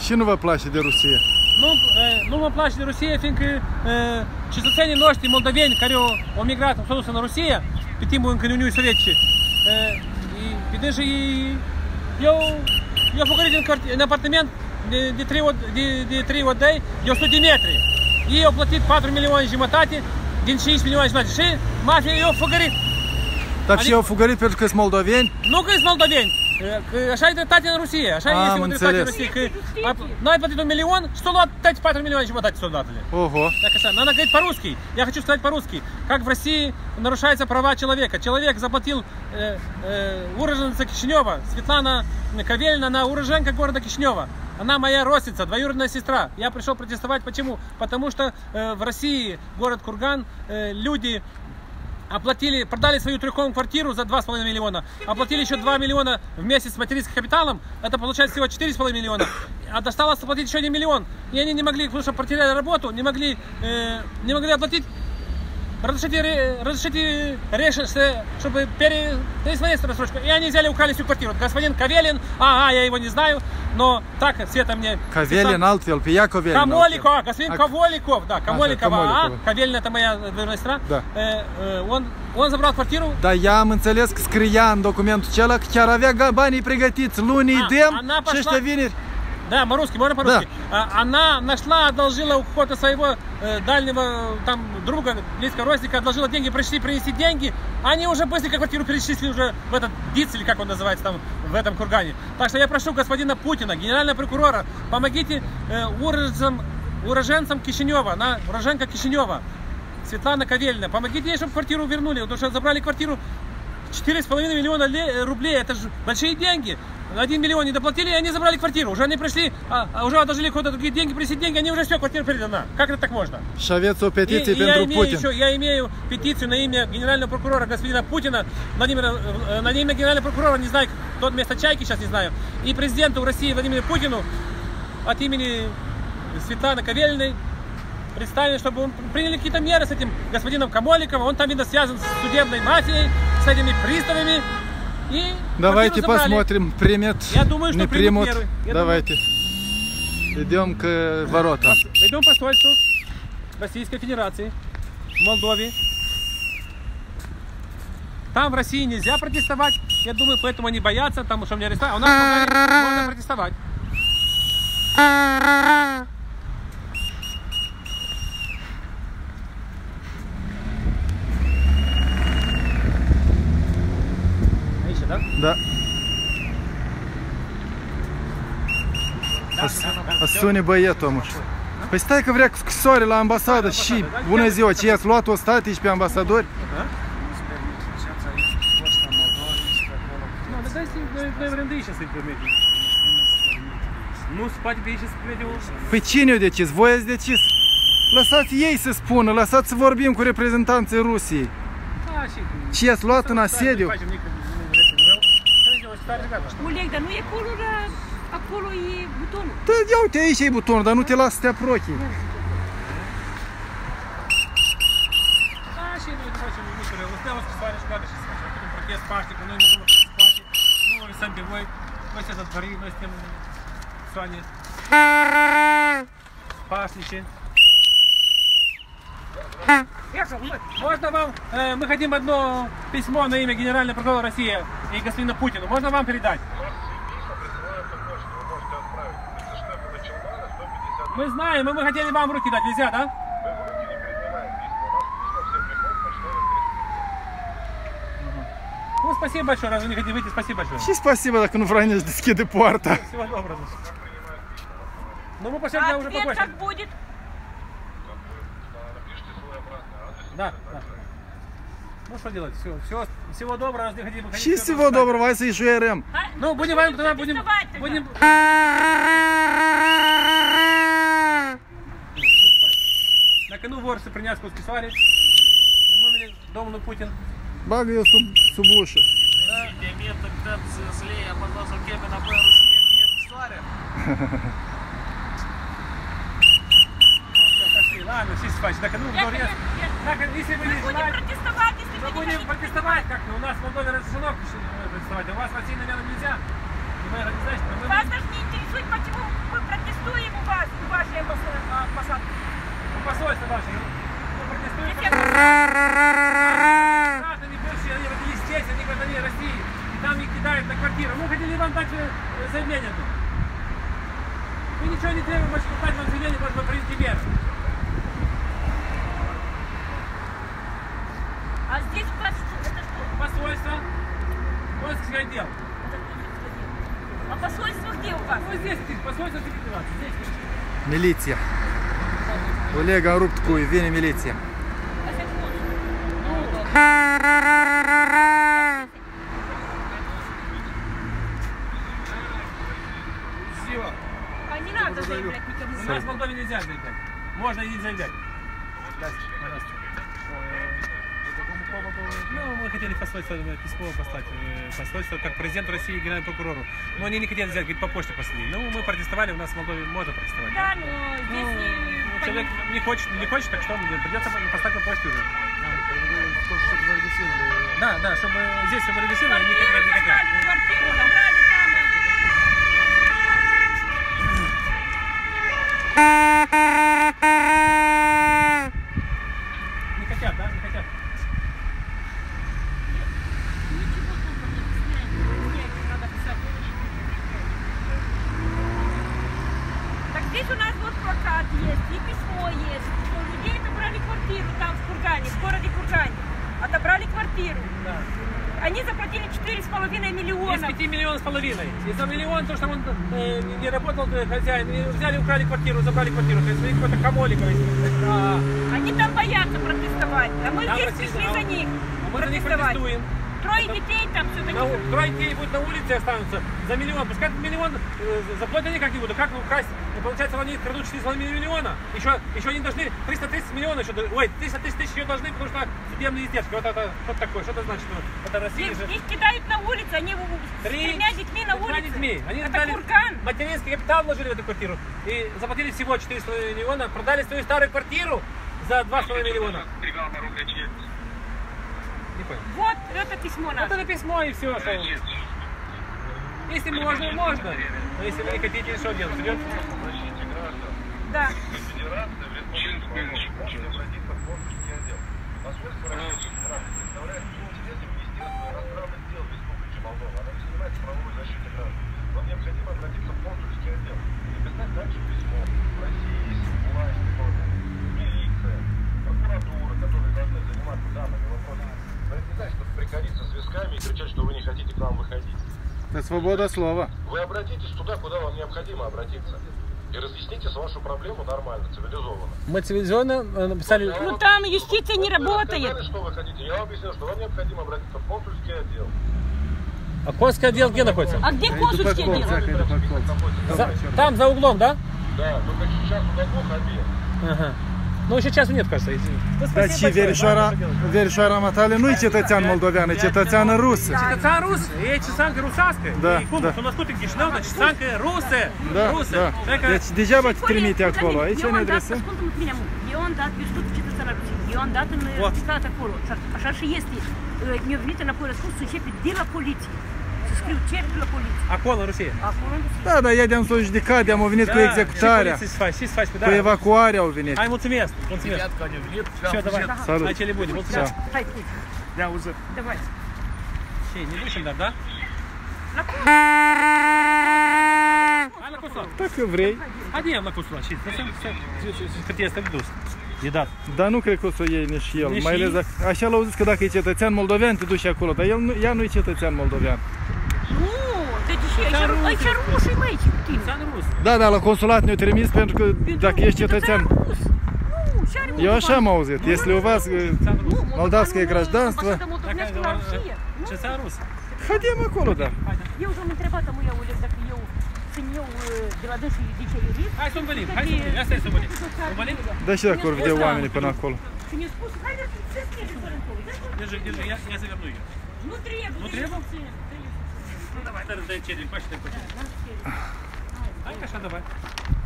Și nu vă place de Rusia? Nu mă place de Rusia, fiindcă cetățenii noștri moldoveni care au migrat, au dus în Rusia pe timpul încă Uniunii Sovietice. Eu făcut în apartament de 3 odăi, de 100 de metri. Ei au plătit 4 milioane jumătate din 5 milioane jumătate și mafia i-au făgărit. Dar și au fugărit pentru că sunt moldoveni? Nu că sunt moldoveni, că așa e dreptate în Rusia, așa este o dreptate în Rusia, că noi ai plătit 1 milion și s-au luat 4 milioane жматати солдатами. Ого. Так что, надо говорить по-русски. Я хочу сказать по-русски. Как в России нарушаются права человека. Человек заплатил уроженца Кишинева, Светлана Кавелина, она уроженка города Кишинева. Она моя родственница, двоюродная сестра. Я пришел протестовать. Почему? Потому что в России, город Курган, люди продали свою трехкомнатную квартиру за 2,5 миллиона, оплатили еще 2 миллиона в месяц с материнским капиталом, это получается всего 4,5 миллиона, а досталось оплатить еще 1 миллион, и они не могли, потому что потеряли работу, не могли оплатить. Разрешите, чтобы переисполнить рассрочку. И они взяли, украли всю квартиру. Господин Кавелин, я его не знаю, но так, Света мне... Кавелин, Алтвел, я Кавелин. Камоликов, господин Камоликов, да, Камоликова. Кавелин, это моя двоюродная сестра. Да. Он забрал квартиру. Da, ea am înțeles că scria în documentul acela că chiar avea banii pregătiți. Luni îi dăm și ăștia vineri. Да, по-русски, можно по-русски. Да. Она нашла, одолжила у какого-то своего дальнего там друга, близкого родственника, одолжила деньги, пришли принести деньги. Они уже быстренько квартиру перечислили уже в этот ДИЦ, или как он называется там, в этом Кургане. Так что я прошу господина Путина, генерального прокурора, помогите уроженцам Кишинева, она уроженка Кишинева, Светлана Кавелина, помогите ей, чтобы квартиру вернули, потому что забрали квартиру 4,5 миллиона рублей, это же большие деньги. 1 миллион не доплатили, и они забрали квартиру. Уже они пришли, уже одолжили куда-то другие деньги, принесли деньги, они уже все, квартира передана. Как это так можно? Шавец о петиции pentru Putin. Я имею петицию на имя генерального прокурора господина Путина, на имя генерального прокурора, не знаю, кто вместо Чайки, сейчас не знаю, и президенту России Владимиру Путину от имени Светланы Кавелиной представили, чтобы он приняли какие-то меры с этим господином Камоликовым. Он там, видно, связан с судебной мафией, с этими приставами. И давайте посмотрим, примет, я думаю, что не примут. Меры. Давайте. Идем к воротам. Пойдем к посольству Российской Федерации в Молдове. Там в России нельзя протестовать. Я думаю, поэтому они боятся, потому что меня арестовали. А у нас в Молдове можно протестовать. Da. Sune băietul, mă. Păi stai că vrea cu scrisoare la ambasadă și bună ziua, ce i-ați luat-o statici pe ambasadori? Păi cine o decis? Voi ați decis? Lăsați ei să spună, lăsați să vorbim cu reprezentanții Rusiei. Ce i-ați luat în asediu? Oleg, dar nu e acolo e butonul. Da, ia uite, aici e butonul, dar nu te lasă să te apropii. Și noi facem lucrurile. O să dea o scrisoare și gata și să facem. Un protest paște, că noi ne ducem să paște. Nu vă visăm pe voi. Noi suntem zatvorii, noi suntem persoane pașnice. Можно вам, мы хотим одно письмо на имя генерального прокурора России и господина Путина. Можно вам передать? Мы знаем, мы хотели вам руки дать, нельзя, да? Ну, спасибо большое, раз вы не хотите выйти, спасибо большое. Și спасибо, dacă nu vrea nici deschide poarta. Всего доброго. Ну, мы пошли уже по почте. Как будет? Да. Ну что делать? Всего доброго, раз не хотим. Și всего доброго, hai să-i șuierăm. Ну, будем вам тогда будем. На кону вор să primească o scrisoare în numele domnului Putin. Bagă eu sub ușă. Мне тогда злее опознался кем на России, нет сценария. Ладно, все спать. Так, ну, если вы не знаете, мы будем протестовать как-то. У нас в Молдове разрешено протестовать, а у вас в России, наверное, нельзя. Вас даже не интересует, почему вы протестуете. ваши. Мы протестуем. Граждане Польши, они родились здесь, они граждане России. И там их кидают на квартиру. Мы хотели вам дать заявление тут. Мы ничего не требуем, больше дать вам заявление, может быть, принести меры. А здесь это что? Посольство. Консульский отдел. А посольство где у вас? Ну здесь, посольство Федерации. Здесь. Милиция. Олега Рубтку и Вене милиция. А не надо заявлять никому. У нас в Молдове нельзя заявлять. Можно и не заявлять. Пожалуйста. Ну, мы хотели посольство, письмо послать, посольство, как президенту России и генеральному прокурору. Но они не хотели взять, говорит, по почте послали. Ну, мы протестовали, у нас в Молдове можно протестовать. Да, но здесь не... Человек не хочет, так что придется послать по почте уже. Да, чтобы здесь чтобы регистрировали, не хотят. Квартиру набрали там. Не хотят, да? Не хотят. Ничего толком не объясняют. Надо писать. Так здесь у нас вот плакат есть, и письмо есть, что людей отобрали квартиру там в Кургане, в городе Кургане. Отобрали квартиру. Да. Они заплатили 4,5 миллиона. Из 5,5 миллионов. И за миллион, то, что он не работал хозяин, и взяли, украли квартиру, забрали квартиру. То есть какой-то Камоликовый. Они там боятся протестовать, а мы Там здесь Россия, пришли за них Мы за них протестовать. протестуем. Трое детей там все-таки. Трое детей будут на улице останутся за миллион. Пускай этот миллион заплатят они как не будут. Как украсть? Получается, они крадут 4,5 миллиона. Еще они должны 330 миллионов. Ой, 330 тысяч еще должны, потому что судебные издержки. Вот это что такое? Что это значит? Это Россия же. Их кидают на улице, они с тремя детьми на улице. Детьми. Они Это дали Курган. материнский капитал вложили в эту квартиру. И заплатили всего 4,5 миллиона. Продали свою старую квартиру за 2,5 миллиона. Не понял. Вот это письмо Вот надо. это письмо и все. Что... Если можно, можно. Но если вы не хотите, что делать? Придется? Да. Вам необходимо обратиться в консульский отдел и написать дальше письмо. В России есть власти, милиция, прокуратура, которые должны заниматься данными вопросами. Но это не значит, что прикориться с висками и кричать, что вы не хотите к нам выходить. Это свобода слова. Вы обратитесь туда, куда вам необходимо обратиться. И разъясните вашу проблему нормально, цивилизованно. Мы цивилизованно написали... Ну там юстиция не Вы работает. рассказали, что вы хотите. Я вам объяснил, что вам необходимо обратиться в консульский отдел. А консульский отдел где находится? А где консульский отдел? Там, за углом, да? Да, только сейчас туда плохо обед. Ага. Ну, ще часу нет, кажется. Dar și verișoara matale nu-i cetățean moldovean, e cetățeană rusă. Cetățean rus, e cetățeancă rusească. Da, E cum? da. S-a născut în Chișinău, dar cetățeancă rusă. Da, Rusă. da. Deci degeaba te trimite acolo, aici ne adresăm. Ascultă-mă pe mine, eu am dat virtutul cetățeana Rusiei, eu am dat în stat acolo. Așa și este. Mi-a venit înapoi răspuns să începe de la poliție. Să scriu cer de la poliție. Acolo în Rusie. Acolo în Rusie. Da, dar ei de-am s-o judecat, de-am venit cu executarea, Și poliție să faci, cu evacuarea au venit. Hai, mulțumesc, mulțumesc. Все, давай. Salut. Hai, ce le bune, mulțumesc. Hai, pui. Я уже. Давай. Ce, ne ducem, dar, da? La cum? Hai la consulat. Dacă vrei. Haideam la consulat și lăsăm hârtia asta de dus. E dat. Dar nu cred că o să o iei nici el. Nici Mai ales ei? așa l-au zis că dacă e cetățean moldovean te duci acolo, dar ea nu e cetățean moldovean. Nu, deci aici rușii, măi, ce cu tine. Țan rus. Da, da, la consulat ne-au trimis pentru că dacă ești cetățean... Рус. Ну, și are Eu așa am auzit. Если у вас молдавское гражданство... Ce țan rus? Haidem acolo, da. Eu už am întrebat amuia Oleg dacă eu sunt eu de la dânsul de ce iubit. Hai să învălim, hai să învălim, asta e să învălim. Învălim? Da și dacă vor vedea oamenii până acolo. Și mi-a spus, hai să mergem până acolo. Держи, держи, я заверну ее. Nu trebuie. Nu trebuie? Ну давай, тогда дай череп, пошли. Hai, așa, давай.